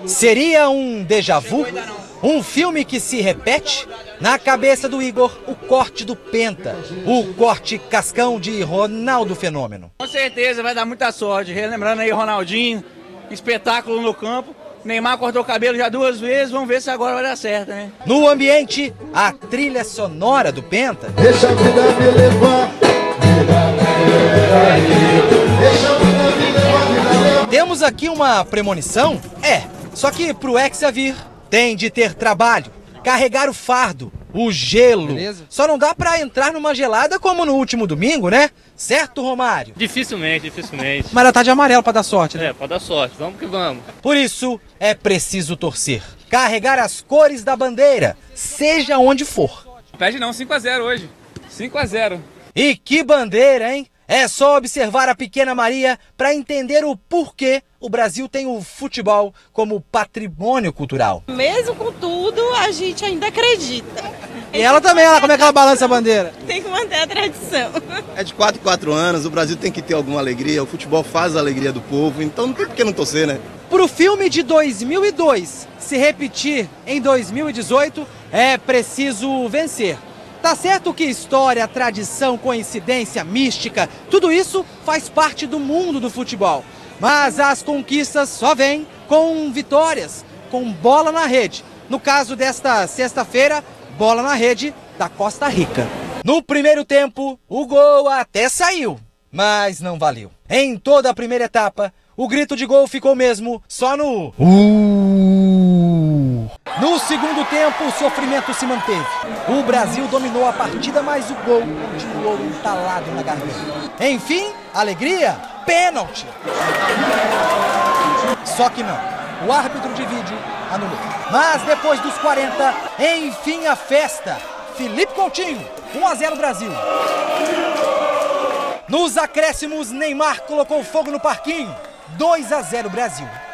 Seria um déjà vu? Um filme que se repete? Na cabeça do Igor, o corte do Penta, o corte cascão de Ronaldo Fenômeno. Com certeza vai dar muita sorte, relembrando aí Ronaldinho, espetáculo no campo. Neymar cortou o cabelo já 2 vezes, vamos ver se agora vai dar certo, né? No ambiente, a trilha sonora do Penta. Deixa a vida me levar. Temos aqui uma premonição? Só que pro Hexa vir, tem de ter trabalho, carregar o fardo, o gelo. Beleza. Só não dá pra entrar numa gelada como no último domingo, né? Certo, Romário? Dificilmente. Mas ela tá de amarelo pra dar sorte, né? Pode dar sorte, vamos que vamos. Por isso, é preciso torcer. Carregar as cores da bandeira, seja onde for. Perde não, 5-0 hoje. 5-0. E que bandeira, hein? É só observar a pequena Maria para entender o porquê o Brasil tem o futebol como patrimônio cultural. Mesmo com tudo, a gente ainda acredita. E ela também, como é que ela balança a bandeira? Tem que manter a tradição. É de 4 em 4 anos, o Brasil tem que ter alguma alegria, o futebol faz a alegria do povo, então não tem por que não torcer, né? Pro filme de 2002 se repetir em 2018, é preciso vencer. Tá certo que história, tradição, coincidência, mística, tudo isso faz parte do mundo do futebol. Mas as conquistas só vêm com vitórias, com bola na rede. No caso desta sexta-feira, bola na rede da Costa Rica. No primeiro tempo, o gol até saiu, mas não valeu. Em toda a primeira etapa, o grito de gol ficou mesmo só no No segundo tempo, o sofrimento se manteve. O Brasil dominou a partida, mas o gol continuou entalado na garganta. Enfim, alegria, pênalti. Só que não. O árbitro de vídeo anulou. Mas depois dos 40, enfim a festa. Felipe Coutinho, 1-0 Brasil. Nos acréscimos, Neymar colocou fogo no parquinho. 2-0 Brasil.